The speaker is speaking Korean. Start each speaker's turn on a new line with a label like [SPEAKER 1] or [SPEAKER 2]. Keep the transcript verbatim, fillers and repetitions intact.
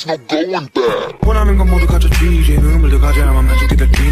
[SPEAKER 1] no going back.
[SPEAKER 2] 원하는 건 모두 갖췄지 이제 눈물도 가져야만 만족이 될지